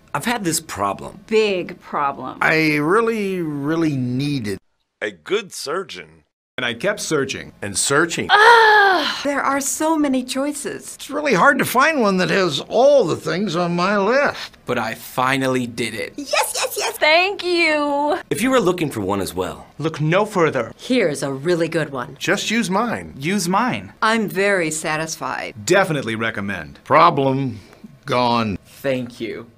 I've had this problem. Big problem. I really needed a good surgeon. And I kept searching. and searching. There are so many choices. It's really hard to find one that has all the things on my list. But I finally did it. Yes, yes, yes. Thank you. If you were looking for one as well, Look no further. Here's a really good one. Just use mine. Use mine. I'm very satisfied. Definitely recommend. Problem gone. thank you.